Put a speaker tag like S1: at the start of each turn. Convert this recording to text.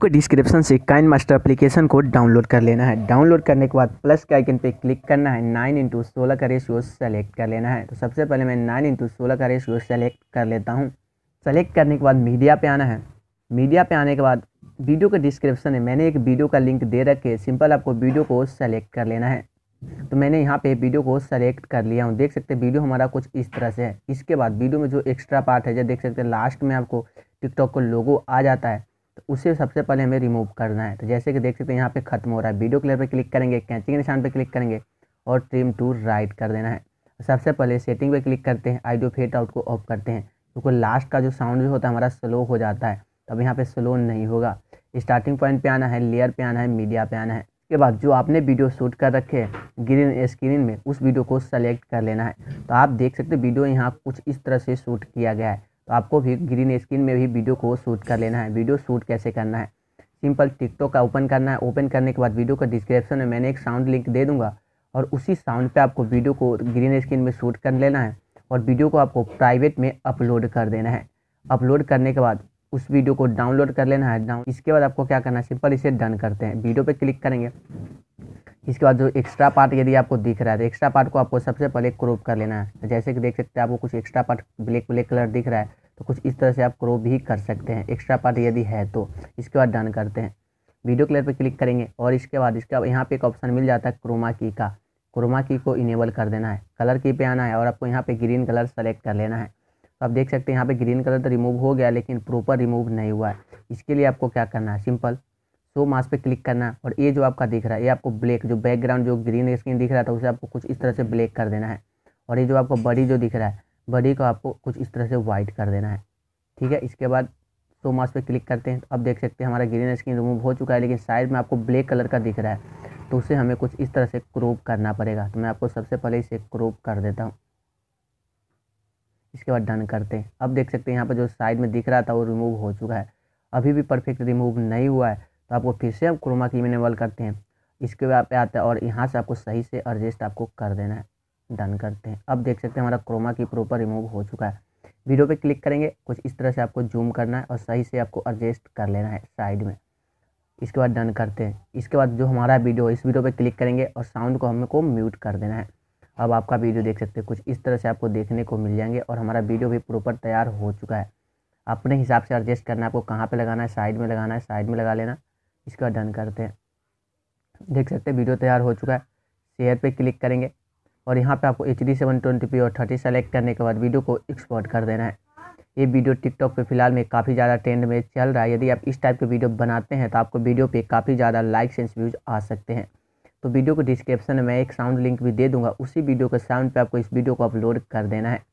S1: Description से KineMaster application को download कर लेना है। डाउनलोड करने के बाद प्लस के आइकन पे क्लिक करना है। 9:16 का रेशियो सेलेक्ट कर लेना है। तो सबसे पहले मैं 9:16 का रेशियो सेलेक्ट कर लेता हूँ। सेलेक्ट करने के बाद मीडिया पे आना है। मीडिया पे आने के बाद वीडियो के डिस्क्रिप्शन में मैंने एक वीडियो का लिंक दे रखे, सिंपल आपको वीडियो को सेलेक्ट कर लेना है। तो मैंने यहाँ पे वीडियो को सेलेक्ट कर लिया हूँ। देख सकते हैं वीडियो हमारा कुछ इस तरह से है। इसके बाद वीडियो में जो एक्स्ट्रा पार्ट है, जो देख सकते हैं लास्ट में आपको टिकटॉक का लोगो आ जाता है, तो उसे सबसे पहले हमें रिमूव करना है। तो जैसे कि देख सकते हैं यहाँ पे खत्म हो रहा है। वीडियो क्लियर पे क्लिक करेंगे, कैंची के निशान पे क्लिक करेंगे और ट्रिम टू राइट कर देना है। सबसे पहले सेटिंग पे क्लिक करते हैं, ऑडियो फेड आउट को ऑफ करते हैं, क्योंकि लास्ट का जो साउंड जो होता है हमारा स्लो हो जाता है। तब यहाँ पे स्लो नहीं होगा। स्टार्टिंग पॉइंट पे आना है, लेयर पे आना है, मीडिया पे आना है। उसके बाद जो आपने वीडियो शूट कर रखे हैं ग्रीन स्क्रीन में, उस वीडियो को सेलेक्ट कर लेना है। तो आप देख सकते हैं वीडियो यहाँ कुछ इस तरह से शूट किया गया है। तो आपको भी ग्रीन स्क्रीन में भी वीडियो को शूट कर लेना है। वीडियो शूट कैसे करना है, सिंपल टिकटॉक का ओपन करना है। ओपन करने के बाद वीडियो का डिस्क्रिप्शन में मैंने एक साउंड लिंक दे दूंगा और उसी साउंड पे आपको वीडियो को ग्रीन स्क्रीन में शूट कर लेना है और वीडियो को आपको प्राइवेट में अपलोड कर देना है। अपलोड करने के बाद उस वीडियो को डाउनलोड कर लेना है। इसके बाद आपको क्या करना है, सिंपल इसे डन करते हैं। वीडियो पे क्लिक करेंगे। इसके बाद जो एक्स्ट्रा पार्ट यदि आपको दिख रहा है तो एक्स्ट्रा पार्ट को आपको सबसे पहले क्रॉप कर लेना है। तो जैसे कि देख सकते हैं आपको कुछ एक्स्ट्रा पार्ट ब्लैक कलर दिख रहा है, तो कुछ इस तरह से आप क्रॉप भी कर सकते हैं एक्स्ट्रा पार्ट यदि है तो। इसके बाद डन करते हैं। वीडियो क्लियर पे क्लिक करेंगे और इसके बाद यहाँ पे एक ऑप्शन मिल जाता है क्रोमा की का। क्रोमा की को इनेबल कर देना है। कलर की पे आना है और आपको यहाँ पे ग्रीन कलर सेलेक्ट कर लेना है। तो आप देख सकते हैं यहाँ पे ग्रीन कलर तो रिमूव हो गया, लेकिन प्रॉपर रिमूव नहीं हुआ है। इसके लिए आपको क्या करना है, सिंपल शो मास्क पे क्लिक करना है और ये जो आपका दिख रहा है, ये आपको ब्लैक जो बैकग्राउंड जो ग्रीन स्क्रीन दिख रहा था उसे आपको कुछ इस तरह से ब्लैक कर देना है। और ये जो आपको बॉडी जो दिख रहा है, बॉडी को आपको कुछ इस तरह से वाइट कर देना है। ठीक है। इसके बाद शो मास्क पे क्लिक करते हैं। तो अब देख सकते हैं हमारा ग्रीन स्क्रीन रिमूव हो चुका है, लेकिन साइड में आपको ब्लैक कलर का दिख रहा है, तो उसे हमें कुछ इस तरह से क्रॉप करना पड़ेगा। तो मैं आपको सबसे पहले इसे क्रॉप कर देता हूँ। इसके बाद डन करते हैं। अब देख सकते हैं यहाँ पर जो साइड में दिख रहा था वो रिमूव हो चुका है। अभी भी परफेक्ट रिमूव नहीं हुआ है, तो आपको फिर से हम क्रोमा की में इनेबल करते हैं। इसके बाद पे आता है और यहाँ से आपको सही से एडजस्ट आपको कर देना है। डन करते हैं। अब देख सकते हैं हमारा क्रोमा की प्रॉपर रिमूव हो चुका है। वीडियो पे क्लिक करेंगे, कुछ इस तरह से आपको जूम करना है और सही से आपको एडजस्ट कर लेना है साइड में। इसके बाद डन करते हैं। इसके बाद जो हमारा वीडियो, इस वीडियो पे क्लिक करेंगे और साउंड को हमको म्यूट कर देना है। अब आपका वीडियो देख सकते हैं कुछ इस तरह से आपको देखने को मिल जाएंगे और हमारा वीडियो भी प्रॉपर तैयार हो चुका है। अपने हिसाब से एडजस्ट करना है, आपको कहाँ पे लगाना है, साइड में लगाना है, साइड में लगा लेना। इसके बाद डन करते हैं। देख सकते हैं वीडियो तैयार हो चुका है। शेयर पे क्लिक करेंगे और यहाँ पे आपको HD 720p और 30 सेलेक्ट करने के बाद वीडियो को एक्सपोर्ट कर देना है। ये वीडियो टिकटॉक पे फिलहाल में काफ़ी ज़्यादा ट्रेंड में चल रहा है। यदि आप इस टाइप के वीडियो बनाते हैं तो आपको वीडियो पे काफ़ी ज़्यादा लाइक्स एंड व्यूज आ सकते हैं। तो वीडियो को डिस्क्रिप्शन में मैं एक साउंड लिंक भी दे दूंगा, उसी वीडियो के साउंड पे आपको इस वीडियो को अपलोड कर देना है।